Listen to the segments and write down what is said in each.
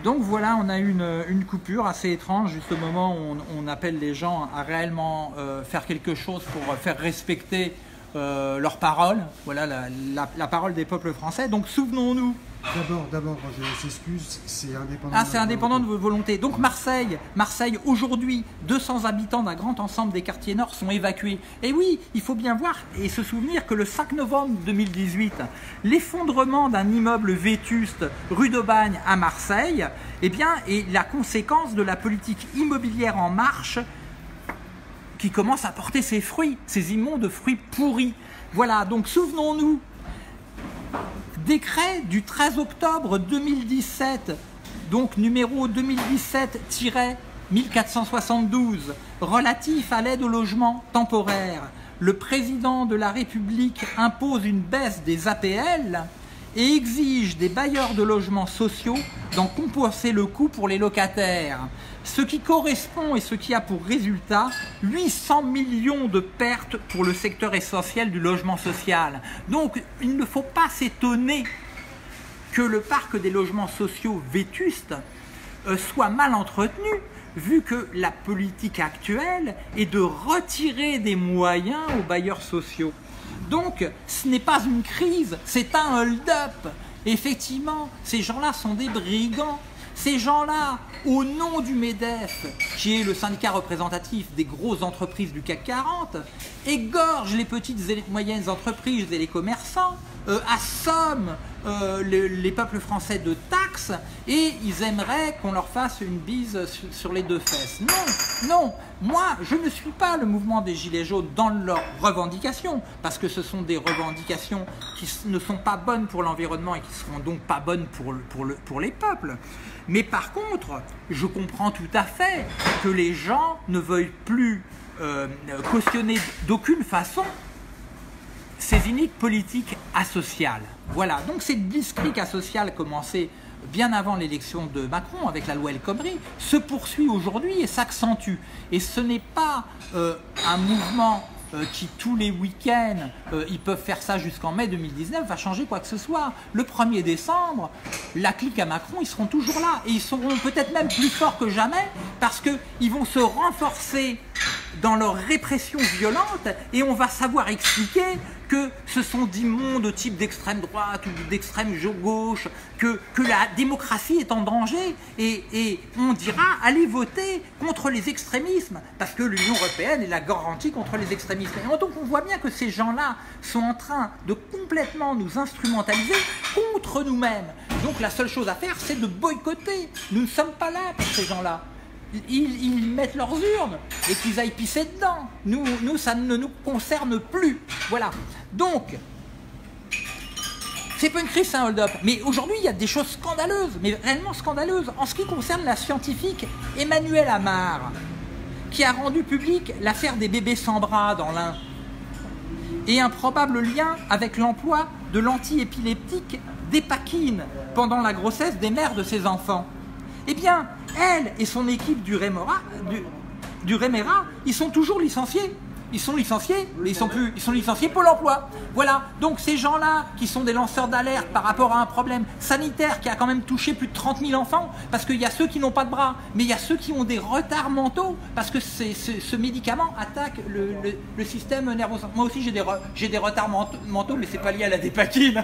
Donc voilà, on a eu une coupure assez étrange, juste au moment où on appelle les gens à réellement faire quelque chose pour faire respecter leurs paroles, voilà la parole des peuples français. Donc souvenons-nous. D'abord, je s'excuse, c'est indépendant. Ah, c'est indépendant de vos volontés. Donc Marseille aujourd'hui, 200 habitants d'un grand ensemble des quartiers nord sont évacués. Et oui, il faut bien voir et se souvenir que le 5 novembre 2018, l'effondrement d'un immeuble vétuste rue d'Aubagne à Marseille, eh bien, est la conséquence de la politique immobilière en marche qui commence à porter ses fruits, ces immondes fruits pourris. Voilà, donc souvenons-nous. Décret du 13 octobre 2017, donc numéro 2017-1472, relatif à l'aide au logement temporaire. Le président de la République impose une baisse des APL et exige des bailleurs de logements sociaux d'en compenser le coût pour les locataires. Ce qui correspond et ce qui a pour résultat 800 millions de pertes pour le secteur essentiel du logement social. Donc il ne faut pas s'étonner que le parc des logements sociaux vétustes soit mal entretenu, vu que la politique actuelle est de retirer des moyens aux bailleurs sociaux. Donc ce n'est pas une crise, c'est un hold-up. Effectivement, ces gens-là sont des brigands. Ces gens-là, au nom du MEDEF, qui est le syndicat représentatif des grosses entreprises du CAC 40, égorgent les petites et moyennes entreprises et les commerçants, assomment les peuples français de taxes, et ils aimeraient qu'on leur fasse une bise sur les deux fesses. Non, non, moi je ne suis pas le mouvement des Gilets jaunes dans leurs revendications, parce que ce sont des revendications qui ne sont pas bonnes pour l'environnement et qui ne seront donc pas bonnes pour les peuples. Mais par contre, je comprends tout à fait que les gens ne veuillent plus cautionner d'aucune façon ces iniques politiques asociales. Voilà, donc cette blitzkrieg asociale commencée bien avant l'élection de Macron avec la loi El Khomri se poursuit aujourd'hui et s'accentue. Et ce n'est pas un mouvement qui tous les week-ends, ils peuvent faire ça jusqu'en mai 2019, va changer quoi que ce soit. Le 1er décembre, la clique à Macron, ils seront toujours là. Et ils seront peut-être même plus forts que jamais parce qu'ils vont se renforcer dans leur répression violente et on va savoir expliquer que ce sont d'immondes types d'extrême droite ou d'extrême gauche, que la démocratie est en danger et on dira allez voter contre les extrémismes parce que l'Union européenne est la garantie contre les extrémismes. Et donc on voit bien que ces gens-là sont en train de complètement nous instrumentaliser contre nous-mêmes. Donc la seule chose à faire c'est de boycotter. Nous ne sommes pas là pour ces gens-là. Ils mettent leurs urnes et qu'ils aillent pisser dedans. Nous, ça ne nous concerne plus. Voilà. Donc, c'est pas une crise, c'est un hold-up. Mais aujourd'hui, il y a des choses scandaleuses, mais réellement scandaleuses. En ce qui concerne la scientifique Emmanuelle Amar, qui a rendu publique l'affaire des bébés sans bras dans l'Ain, et un probable lien avec l'emploi de l'antiépileptique Dépakine pendant la grossesse des mères de ses enfants. Eh bien, elle et son équipe du Réméra, ils sont toujours licenciés. Ils sont licenciés, mais ils sont licenciés Pôle emploi. Voilà, donc ces gens-là qui sont des lanceurs d'alerte par rapport à un problème sanitaire qui a quand même touché plus de 30 000 enfants, parce qu'il y a ceux qui n'ont pas de bras, mais il y a ceux qui ont des retards mentaux, parce que ce médicament attaque le système nerveux. Moi aussi j'ai des retards mentaux, mais c'est pas lié à la dépakine.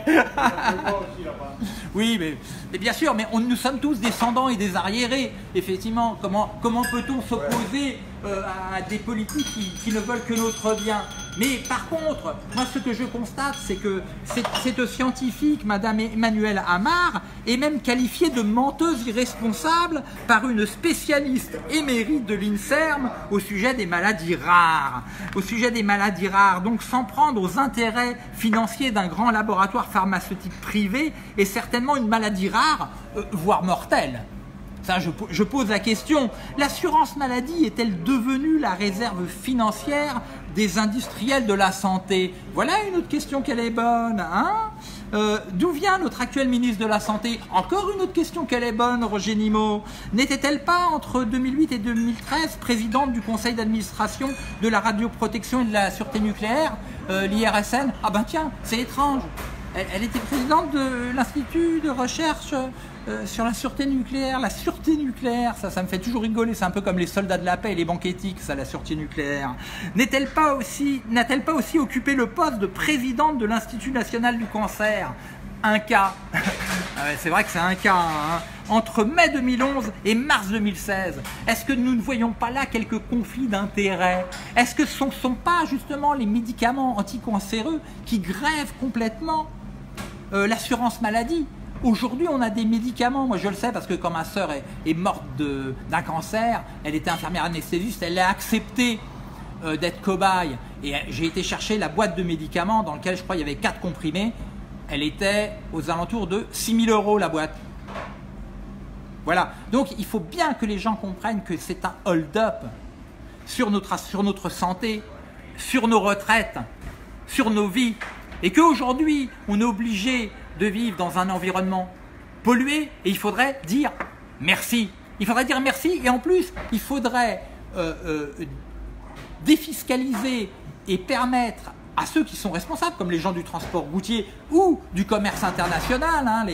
Oui, mais bien sûr, mais nous sommes tous descendants et des arriérés. Effectivement, comment peut-on s'opposer à des politiques qui ne veulent que notre bien? Mais par contre, moi ce que je constate, c'est que cette scientifique, Madame Emmanuelle Amar, est même qualifiée de menteuse irresponsable par une spécialiste émérite de l'INSERM au sujet des maladies rares. Donc s'en prendre aux intérêts financiers d'un grand laboratoire pharmaceutique privé est certainement une maladie rare, voire mortelle. Ça, je pose la question, l'assurance maladie est-elle devenue la réserve financière des industriels de la santé? Voilà une autre question qu'elle est bonne, hein? D'où vient notre actuel ministre de la Santé? Encore une autre question qu'elle est bonne, Roger Nimmo. N'était-elle pas entre 2008 et 2013 présidente du conseil d'administration de la radioprotection et de la sûreté nucléaire, l'IRSN? Ah ben tiens, c'est étrange. Elle était présidente de l'Institut de recherche sur la sûreté nucléaire. La sûreté nucléaire, ça me fait toujours rigoler. C'est un peu comme les soldats de la paix et les banques éthiques, ça, la sûreté nucléaire. N'a-t-elle pas aussi occupé le poste de présidente de l'Institut national du cancer? Un cas. C'est vrai que c'est un cas. Hein. Entre mai 2011 et mars 2016, est-ce que nous ne voyons pas là quelques conflits d'intérêts? Est-ce que ce ne sont pas justement les médicaments anticancéreux qui grèvent complètement l'assurance maladie? Aujourd'hui, on a des médicaments, moi je le sais parce que quand ma sœur est morte d'un cancer, elle était infirmière anesthésiste, elle a accepté d'être cobaye. Et j'ai été chercher la boîte de médicaments dans laquelle je crois il y avait 4 comprimés. Elle était aux alentours de 6 000 € la boîte. Voilà. Donc il faut bien que les gens comprennent que c'est un hold-up sur notre santé, sur nos retraites, sur nos vies. Et qu'aujourd'hui, on est obligé de vivre dans un environnement pollué et il faudrait dire merci. Il faudrait dire merci et en plus, il faudrait défiscaliser et permettre à ceux qui sont responsables, comme les gens du transport routier ou du commerce international, hein,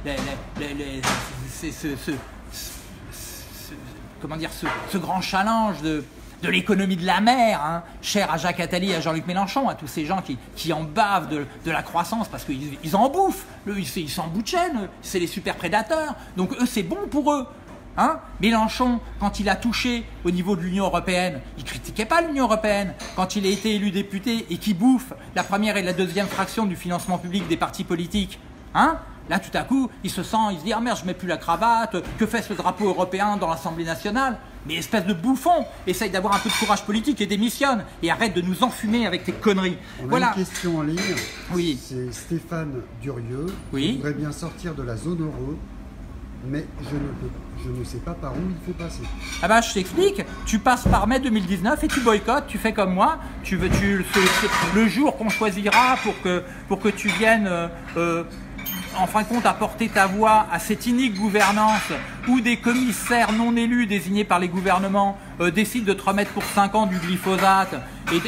ce grand challenge de l'économie de la mer, hein, cher à Jacques Attali et à Jean-Luc Mélenchon, à tous ces gens qui en bavent de la croissance parce qu'ils en bouffent, ils s'en bout de chaîne, c'est les super prédateurs, donc eux c'est bon pour eux. Hein? Mélenchon, quand il a touché au niveau de l'Union européenne, il ne critiquait pas l'Union européenne. Quand il a été élu député et qu'il bouffe la première et la deuxième fraction du financement public des partis politiques, hein? Là tout à coup, il se dit « Ah merde, je ne mets plus la cravate, que fait ce drapeau européen dans l'Assemblée nationale ?» Mais espèce de bouffon, essaye d'avoir un peu de courage politique et démissionne et arrête de nous enfumer avec tes conneries. On a une question en ligne, oui. C'est Stéphane Durieux, oui. qui voudrait bien sortir de la zone euro, mais je ne sais pas par où il faut passer. Ah bah je t'explique, tu passes par mai 2019 et tu boycottes, tu fais comme moi, le jour qu'on choisira pour que tu viennes en fin de compte apporter ta voix à cette inique gouvernance où des commissaires non élus désignés par les gouvernements décident de te remettre pour 5 ans du glyphosate et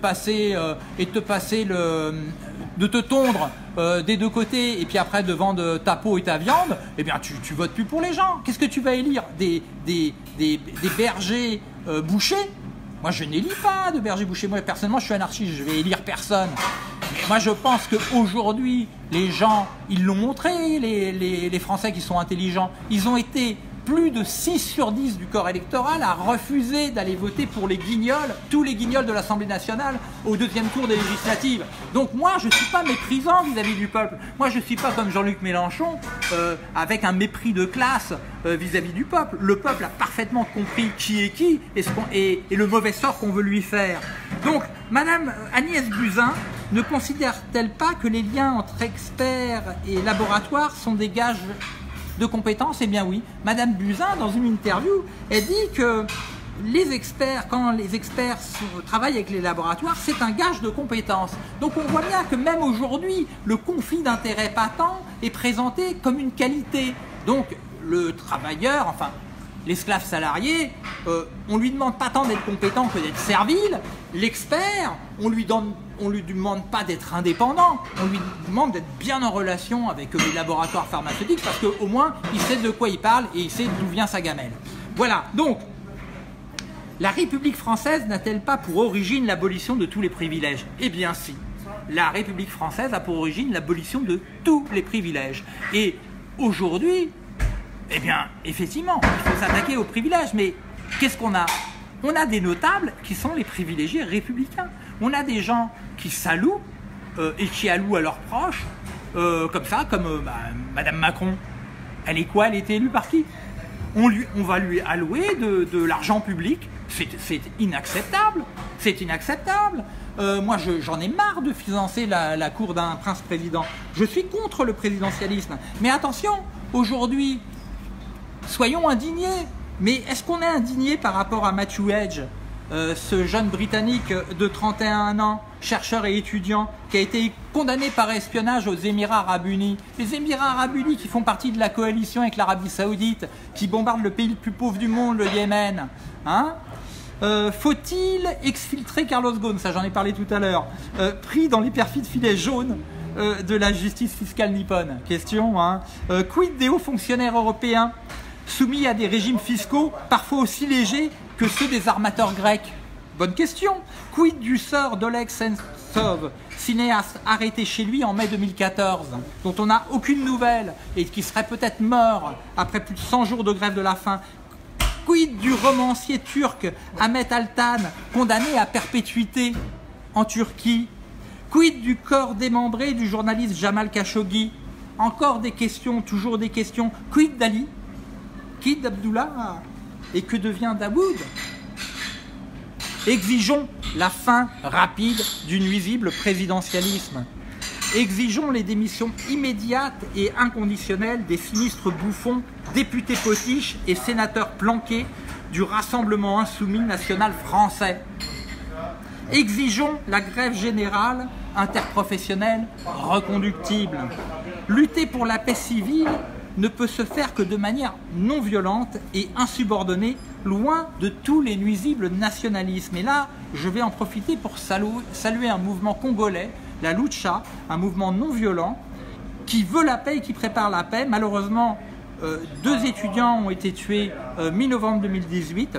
de te tondre des deux côtés et puis après de vendre ta peau et ta viande, eh bien tu votes plus pour les gens. Qu'est-ce que tu vas élire? Des bergers bouchers? Moi je n'élis pas de bergers bouchers. Moi personnellement je suis anarchiste, je vais élire personne. Mais moi je pense qu'aujourd'hui les gens, ils l'ont montré, les Français qui sont intelligents, ils ont été plus de 6 sur 10 du corps électoral à refuser d'aller voter pour les guignols, tous les guignols de l'Assemblée nationale au deuxième tour des législatives. Donc moi, je ne suis pas méprisant vis-à-vis du peuple. Moi, je ne suis pas comme Jean-Luc Mélenchon, avec un mépris de classe vis-à-vis du peuple. Le peuple a parfaitement compris qui est qui et le mauvais sort qu'on veut lui faire. Donc, Madame Agnès Buzyn ne considère-t-elle pas que les liens entre experts et laboratoires sont des gages de compétences? Eh bien oui, Madame Buzyn, dans une interview, elle dit que les experts, quand les experts travaillent avec les laboratoires, c'est un gage de compétences. Donc on voit bien que même aujourd'hui, le conflit d'intérêts patent est présenté comme une qualité. Donc le travailleur, enfin l'esclave salarié, on lui demande pas tant d'être compétent que d'être servile. L'expert, on lui demande pas d'être indépendant, on lui demande d'être bien en relation avec les laboratoires pharmaceutiques parce qu'au moins il sait de quoi il parle et il sait d'où vient sa gamelle. Voilà, donc la République française n'a-t-elle pas pour origine l'abolition de tous les privilèges? Eh bien si, la République française a pour origine l'abolition de tous les privilèges. Et aujourd'hui, eh bien effectivement, il faut s'attaquer aux privilèges, mais qu'est-ce qu'on a? On a des notables qui sont les privilégiés républicains. On a des gens qui s'allouent et qui allouent à leurs proches, comme ça, comme Madame Macron. Elle est quoi? Elle a été élue par qui? On va lui allouer de l'argent public. C'est inacceptable. C'est inacceptable. Moi, j'en ai marre de financer la cour d'un prince-président. Je suis contre le présidentialisme. Mais attention, aujourd'hui, soyons indignés. Mais est-ce qu'on est indigné par rapport à Matthew Edge, ce jeune Britannique de 31 ans, chercheur et étudiant, qui a été condamné par espionnage aux Émirats Arabes Unis? Les Émirats Arabes Unis qui font partie de la coalition avec l'Arabie Saoudite, qui bombarde le pays le plus pauvre du monde, le Yémen. Hein? Faut-il exfiltrer Carlos Ghosn? Ça, j'en ai parlé tout à l'heure. Pris dans les perfides filets jaunes de la justice fiscale nippone. Question, hein. Quid des hauts fonctionnaires européens soumis à des régimes fiscaux parfois aussi légers que ceux des armateurs grecs? Bonne question. Quid du sort d'Oleg Sentsov, cinéaste arrêté chez lui en mai 2014, dont on n'a aucune nouvelle et qui serait peut-être mort après plus de 100 jours de grève de la faim? Quid du romancier turc Ahmet Altan, condamné à perpétuité en Turquie? Quid du corps démembré du journaliste Jamal Khashoggi? Encore des questions, toujours des questions. Quid d'Ali? Quid d'Abdullah? Et que devient Daoud? Exigeons la fin rapide du nuisible présidentialisme. Exigeons les démissions immédiates et inconditionnelles des sinistres bouffons, députés potiches et sénateurs planqués du Rassemblement insoumis national français. Exigeons la grève générale interprofessionnelle reconductible. Lutter pour la paix civile ne peut se faire que de manière non violente et insubordonnée, loin de tous les nuisibles nationalismes. Et là, je vais en profiter pour saluer un mouvement congolais, la Lucha, un mouvement non violent, qui veut la paix et qui prépare la paix. Malheureusement, 2 étudiants ont été tués mi-novembre 2018,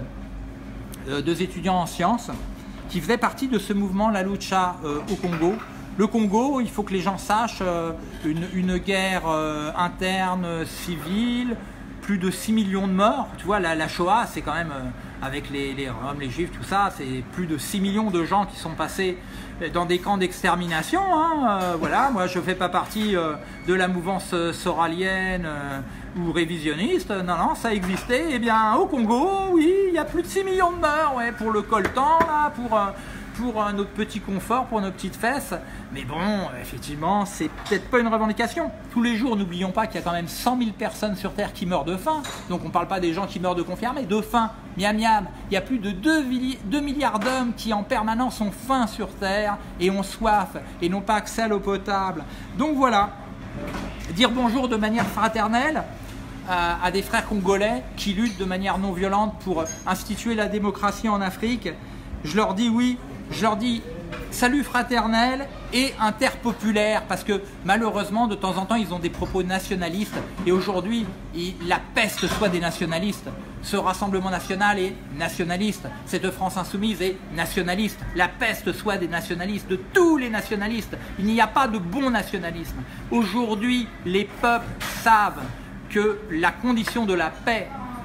2 étudiants en sciences, qui faisaient partie de ce mouvement, la Lucha, au Congo. Le Congo, il faut que les gens sachent, une guerre interne, civile, plus de 6 millions de morts. Tu vois, la Shoah, c'est quand même, avec les Roms, les Juifs, tout ça, c'est plus de 6 millions de gens qui sont passés dans des camps d'extermination. Hein. Voilà, moi, je ne fais pas partie de la mouvance soralienne ou révisionniste. Non, non, ça existait. Eh bien, au Congo, oui, il y a plus de 6 millions de morts, ouais, pour le coltan, là, pour notre petit confort, pour nos petites fesses. Mais bon, effectivement, c'est peut-être pas une revendication. Tous les jours, n'oublions pas qu'il y a quand même 100 000 personnes sur Terre qui meurent de faim. Donc on ne parle pas des gens qui meurent de faim, mais de faim. Miam miam. Il y a plus de 2 milliards d'hommes qui en permanence ont faim sur Terre et ont soif et n'ont pas accès à l'eau potable. Donc voilà, dire bonjour de manière fraternelle à des frères congolais qui luttent de manière non violente pour instituer la démocratie en Afrique. Je leur dis oui. Je leur dis salut fraternel et interpopulaire, parce que malheureusement de temps en temps ils ont des propos nationalistes et aujourd'hui la peste soit des nationalistes. Ce Rassemblement national est nationaliste, cette France insoumise est nationaliste, la peste soit des nationalistes, de tous les nationalistes. Il n'y a pas de bon nationalisme. Aujourd'hui les peuples savent que la condition de la paix,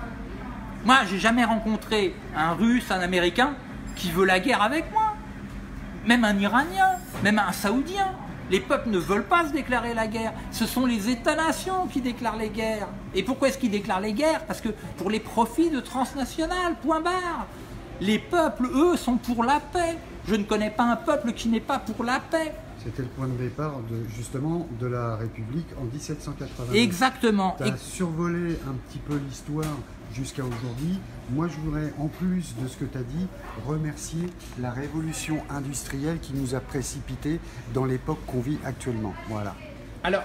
moi j'ai jamais rencontré un Russe, un Américain qui veut la guerre avec moi. Même un Iranien, même un Saoudien. Les peuples ne veulent pas se déclarer la guerre. Ce sont les États-nations qui déclarent les guerres. Et pourquoi est-ce qu'ils déclarent les guerres? Parce que pour les profits de transnationales, point barre. Les peuples, eux, sont pour la paix. Je ne connais pas un peuple qui n'est pas pour la paix. C'était le point de départ, justement, de la République en 1789. Exactement. Tu as survolé un petit peu l'histoire jusqu'à aujourd'hui. Moi, je voudrais, en plus de ce que tu as dit, remercier la révolution industrielle qui nous a précipités dans l'époque qu'on vit actuellement. Voilà. Alors,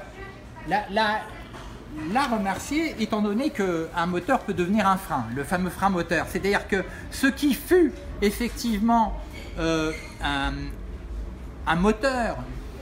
la remercier, étant donné qu'un moteur peut devenir un frein, le fameux frein moteur. C'est-à-dire que ce qui fut effectivement un moteur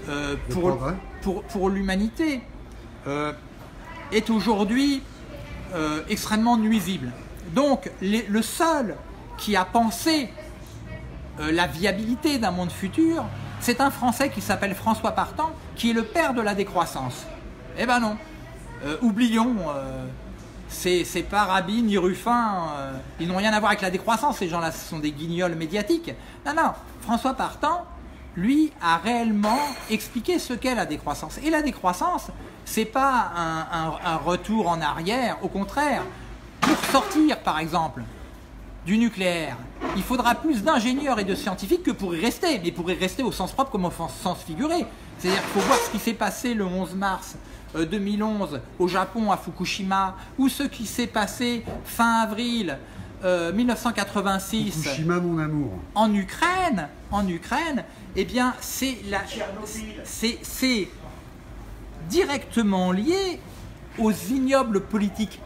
pour l'humanité est aujourd'hui extrêmement nuisible. Donc le seul qui a pensé la viabilité d'un monde futur, c'est un Français qui s'appelle François Partant, qui est le père de la décroissance. Eh ben non, oublions, c'est pas Rabin ni Ruffin, ils n'ont rien à voir avec la décroissance, ces gens-là, ce sont des guignols médiatiques. Non, non, François Partant, lui, a réellement expliqué ce qu'est la décroissance. Et la décroissance, c'est pas un retour en arrière, au contraire. Pour sortir, par exemple, du nucléaire, il faudra plus d'ingénieurs et de scientifiques que pour y rester, mais pour y rester au sens propre comme au sens figuré. C'est-à-dire qu'il faut voir ce qui s'est passé le 11 mars 2011 au Japon, à Fukushima, ou ce qui s'est passé fin avril 1986 Fukushima, mon amour. En Ukraine, eh bien, c'est directement lié aux ignobles politiques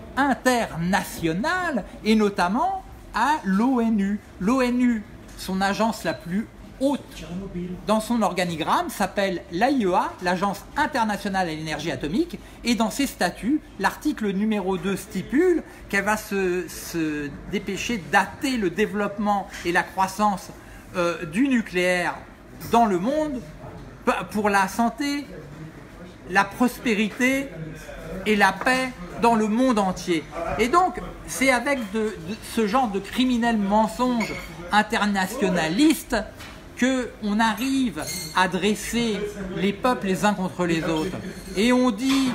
internationales et notamment à l'ONU. L'ONU, son agence la plus haute dans son organigramme s'appelle l'AIEA, l'Agence internationale à l'énergie atomique, et dans ses statuts, l'article numéro 2 stipule qu'elle va se dépêcher de dater le développement et la croissance du nucléaire dans le monde pour la santé, la prospérité et la paix dans le monde entier. Et donc, c'est avec ce genre de criminels mensonges internationalistes qu'on arrive à dresser les peuples les uns contre les autres. Et on dit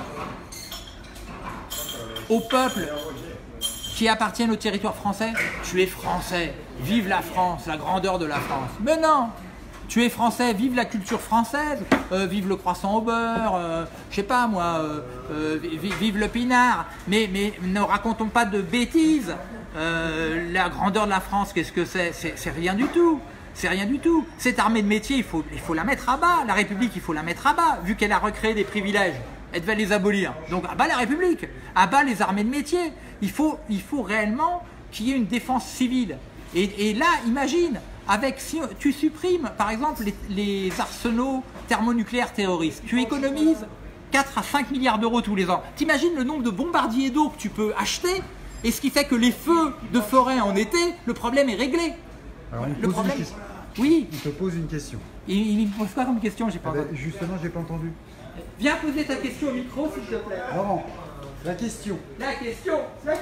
aux peuples qui appartiennent au territoire français, tu es français, vive la France, la grandeur de la France. Mais non, tu es français, vive la culture française, vive le croissant au beurre, je sais pas moi, vive le pinard. Mais ne racontons pas de bêtises. La grandeur de la France, qu'est-ce que c'est? C'est rien du tout. C'est rien du tout. Cette armée de métier, il faut la mettre à bas. La République, il faut la mettre à bas, vu qu'elle a recréé des privilèges. Elle devait les abolir. Donc à bas la République, à bas les armées de métier. Il faut réellement qu'il y ait une défense civile. Et là, imagine, si tu supprimes par exemple les arsenaux thermonucléaires terroristes, tu économises 4 à 5 milliards d'euros tous les ans. T'imagines le nombre de bombardiers d'eau que tu peux acheter, et ce qui fait que les feux de forêt en été, le problème est réglé. Alors, Le problème... Oui. Il te pose une question. Il me pose quoi comme question? J'ai pas entendu. Justement, j'ai pas entendu. Viens poser ta question au micro, s'il te plaît. Laurent, la question. La question.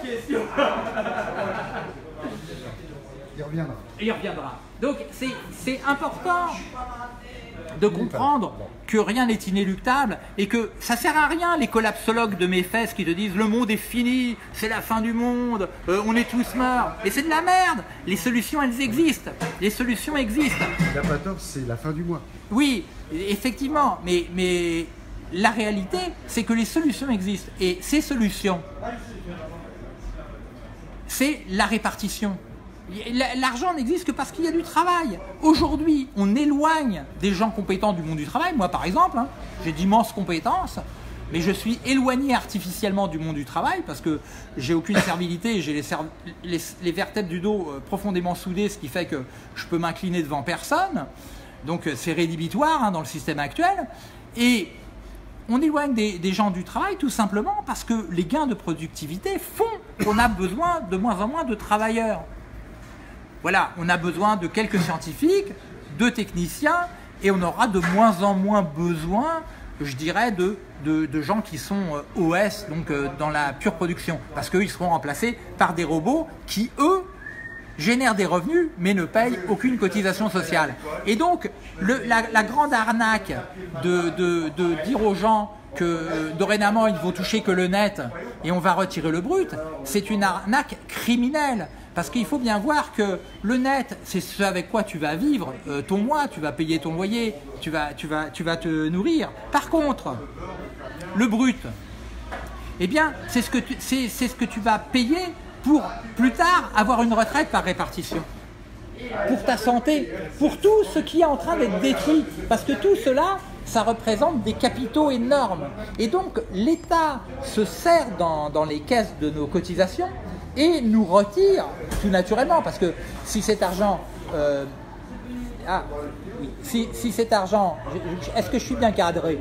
Il reviendra. Il reviendra. Donc c'est important de comprendre que rien n'est inéluctable et que ça sert à rien les collapsologues de mes fesses qui te disent le monde est fini, c'est la fin du monde, on est tous morts. Et c'est de la merde. Les solutions, elles existent. Les solutions existent. La 14, c'est la fin du mois. Oui, effectivement, mais la réalité, c'est que les solutions existent. Et ces solutions, c'est la répartition. L'argent n'existe que parce qu'il y a du travail. Aujourd'hui, on éloigne des gens compétents du monde du travail. Moi, par exemple, j'ai d'immenses compétences, mais je suis éloigné artificiellement du monde du travail parce que j'ai aucune servilité, j'ai les vertèbres du dos profondément soudées, ce qui fait que je peux m'incliner devant personne. Donc, c'est rédhibitoire dans le système actuel. Et on éloigne des gens du travail tout simplement parce que les gains de productivité font qu'on a besoin de moins en moins de travailleurs. Voilà, on a besoin de quelques scientifiques, de techniciens, et on aura de moins en moins besoin, je dirais, de gens qui sont OS, donc dans la pure production, parce qu'eux, ils seront remplacés par des robots qui, eux, génèrent des revenus, mais ne payent aucune cotisation sociale. Et donc, la grande arnaque de dire aux gens que dorénavant, ils vont toucher que le net et on va retirer le brut, c'est une arnaque criminelle. Parce qu'il faut bien voir que le net, c'est ce avec quoi tu vas vivre ton mois, tu vas payer ton loyer, tu vas te nourrir. Par contre, le brut, eh bien, c'est ce que tu vas payer pour plus tard avoir une retraite par répartition. Pour ta santé, pour tout ce qui est en train d'être détruit. Parce que tout cela, ça représente des capitaux énormes. Et donc, l'État se sert dans les caisses de nos cotisations et nous retire tout naturellement, parce que si cet argent, si cet argent, est-ce que je suis bien cadré?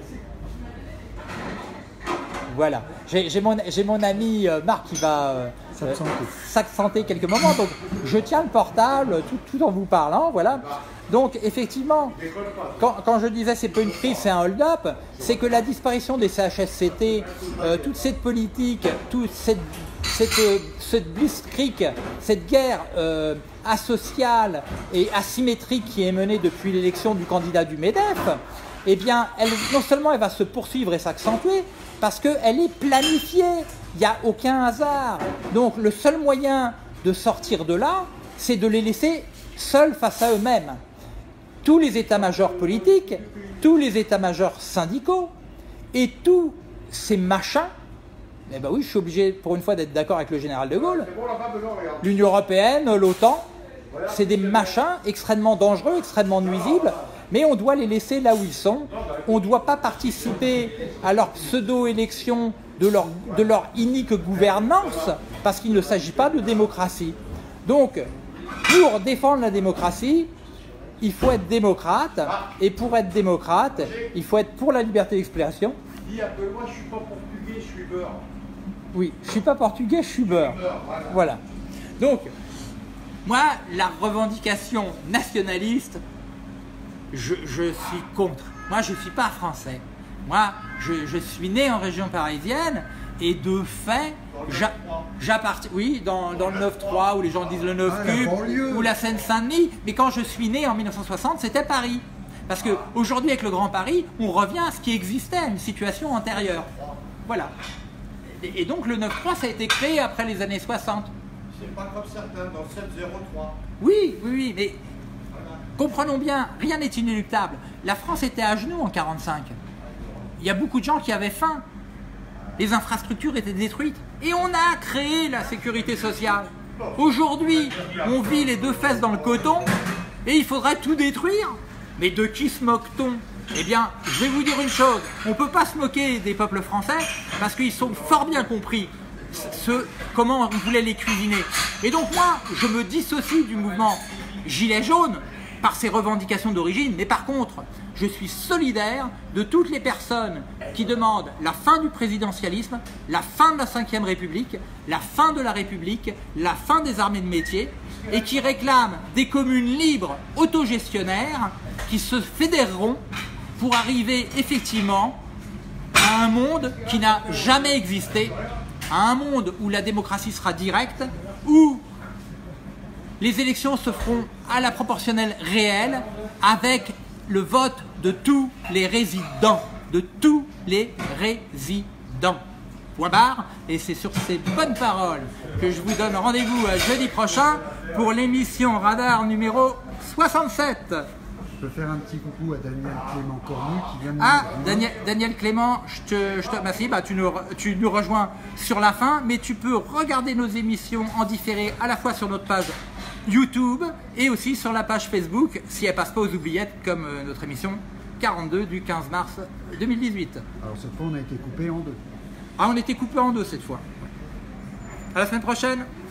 Voilà, j'ai mon ami Marc qui va s'absenter quelques moments, donc je tiens le portable tout en vous parlant, voilà. Donc effectivement, quand je disais c'est pas une crise, c'est un hold-up, c'est que la disparition des CHSCT, toute cette politique, toute cette blitzkrieg, cette guerre asociale et asymétrique qui est menée depuis l'élection du candidat du MEDEF, eh bien, non seulement elle va se poursuivre et s'accentuer, parce qu'elle est planifiée, il n'y a aucun hasard. Donc le seul moyen de sortir de là, c'est de les laisser seuls face à eux-mêmes. Tous les états-majors politiques, tous les états-majors syndicaux et tous ces machins, eh ben oui, je suis obligé pour une fois d'être d'accord avec le général de Gaulle, l'Union européenne, l'OTAN, c'est des machins extrêmement dangereux, extrêmement nuisibles, mais on doit les laisser là où ils sont. On ne doit pas participer à leur pseudo-élection de leur inique gouvernance, parce qu'il ne s'agit pas de démocratie. Donc, pour défendre la démocratie, il faut être démocrate, et pour être démocrate, il faut être pour la liberté d'expression. Dis, appelle-moi, je suis pas portugais, je suis beurre. Oui, je suis pas portugais, je suis beurre. Voilà. Donc, moi, la revendication nationaliste, je suis contre. Moi, je ne suis pas français. Moi, je suis né en région parisienne et de fait, j'appartiens. Oui, dans le 9-3 où les gens disent le 9 cube ou la Seine-Saint-Denis. Mais quand je suis né en 1960, c'était Paris. Parce qu'aujourd'hui, avec le Grand Paris, on revient à ce qui existait, à une situation antérieure. Voilà. Et donc le 9-3, ça a été créé après les années 60. C'est pas comme certains, dans 703. Oui, mais comprenons bien, rien n'est inéluctable. La France était à genoux en 1945. Il y a beaucoup de gens qui avaient faim. Les infrastructures étaient détruites. Et on a créé la sécurité sociale. Aujourd'hui, on vit les deux fesses dans le coton et il faudrait tout détruire. Mais de qui se moque-t-on? Eh bien, je vais vous dire une chose, on ne peut pas se moquer des peuples français parce qu'ils sont fort bien compris comment on voulait les cuisiner. Et donc moi, je me dissocie du mouvement Gilets jaunes par ses revendications d'origine, mais par contre, je suis solidaire de toutes les personnes qui demandent la fin du présidentialisme, la fin de la Ve République, la fin de la République, la fin des armées de métier, et qui réclament des communes libres, autogestionnaires, qui se fédéreront pour arriver effectivement à un monde qui n'a jamais existé, à un monde où la démocratie sera directe, où les élections se feront à la proportionnelle réelle, avec le vote de tous les résidents, Point barre. Et c'est sur ces bonnes paroles que je vous donne rendez-vous jeudi prochain pour l'émission Radar numéro 67. Je peux faire un petit coucou à Daniel Clément Cornu qui vient de nous Daniel Clément, je te remercie. Tu nous rejoins sur la fin, mais tu peux regarder nos émissions en différé à la fois sur notre page YouTube et aussi sur la page Facebook si elle passe pas aux oubliettes comme notre émission 42 du 15 mars 2018. Alors cette fois on a été coupé en deux. Ah, on était coupé en deux cette fois. À la semaine prochaine.